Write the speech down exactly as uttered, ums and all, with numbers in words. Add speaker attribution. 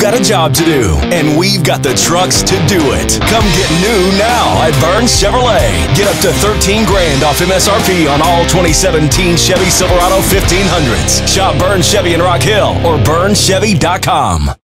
Speaker 1: got a job to do, and we've got the trucks to do it. Come get new now at Burns Chevrolet. Get up to thirteen grand off M S R P on all twenty seventeen Chevy Silverado fifteen hundreds. Shop Burns Chevy in Rock Hill or burns chevy dot com.